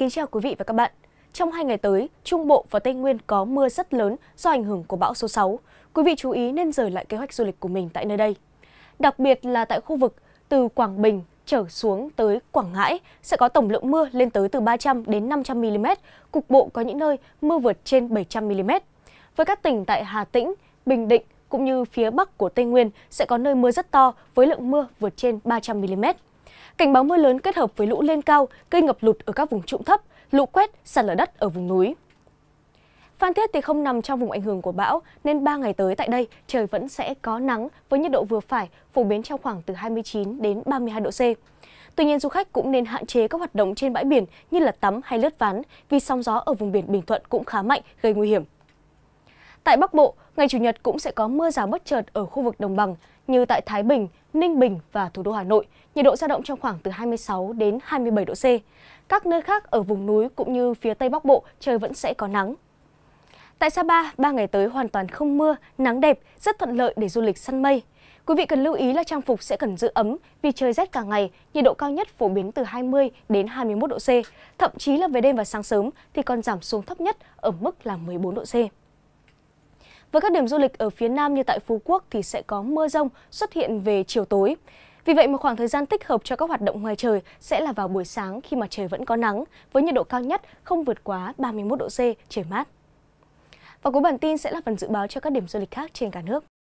Kính chào quý vị và các bạn. Trong 2 ngày tới, Trung Bộ và Tây Nguyên có mưa rất lớn do ảnh hưởng của bão số 6. Quý vị chú ý nên rời lại kế hoạch du lịch của mình tại nơi đây. Đặc biệt là tại khu vực từ Quảng Bình trở xuống tới Quảng Ngãi sẽ có tổng lượng mưa lên tới từ 300 đến 500 mm, cục bộ có những nơi mưa vượt trên 700 mm. Với các tỉnh tại Hà Tĩnh, Bình Định cũng như phía Bắc của Tây Nguyên sẽ có nơi mưa rất to với lượng mưa vượt trên 300 mm. Cảnh báo mưa lớn kết hợp với lũ lên cao gây ngập lụt ở các vùng trũng thấp, lũ quét, sạt lở đất ở vùng núi. Phan Thiết thì không nằm trong vùng ảnh hưởng của bão nên 3 ngày tới tại đây trời vẫn sẽ có nắng với nhiệt độ vừa phải, phổ biến trong khoảng từ 29 đến 32 độ C. Tuy nhiên du khách cũng nên hạn chế các hoạt động trên bãi biển như là tắm hay lướt ván vì sóng gió ở vùng biển Bình Thuận cũng khá mạnh gây nguy hiểm. Tại Bắc Bộ, ngày Chủ nhật cũng sẽ có mưa rào bất chợt ở khu vực đồng bằng như tại Thái Bình, Ninh Bình và thủ đô Hà Nội, nhiệt độ dao động trong khoảng từ 26 đến 27 độ C. Các nơi khác ở vùng núi cũng như phía Tây Bắc Bộ trời vẫn sẽ có nắng. Tại Sapa, 3 ngày tới hoàn toàn không mưa, nắng đẹp, rất thuận lợi để du lịch săn mây. Quý vị cần lưu ý là trang phục sẽ cần giữ ấm vì trời rét cả ngày, nhiệt độ cao nhất phổ biến từ 20 đến 21 độ C. Thậm chí là về đêm và sáng sớm thì còn giảm xuống thấp nhất ở mức là 14 độ C. Với các điểm du lịch ở phía Nam như tại Phú Quốc thì sẽ có mưa rông xuất hiện về chiều tối. Vì vậy mà khoảng thời gian thích hợp cho các hoạt động ngoài trời sẽ là vào buổi sáng khi mà trời vẫn có nắng, với nhiệt độ cao nhất không vượt quá 31 độ C, trời mát. Và cuối bản tin sẽ là phần dự báo cho các điểm du lịch khác trên cả nước.